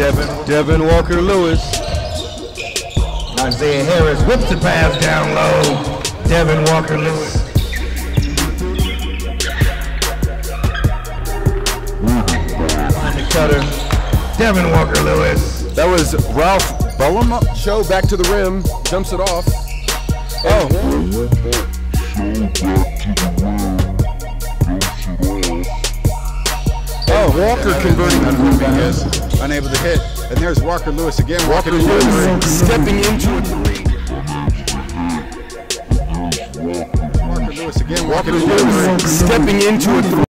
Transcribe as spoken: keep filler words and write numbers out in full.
Devin, Devin Walker-Lewis. Isaiah Harris whips the pass down low. Devin Walker-Lewis. On the cutter. Devin Walker-Lewis. That was Ralph Bullum. Show back to the rim, jumps it off. Oh. Oh, Walker converting on Rodriguez, unable to hit. And there's Walker-Lewis again. Walker-Lewis stepping into a three. Walker-Lewis again. Walker-Lewis stepping into a three.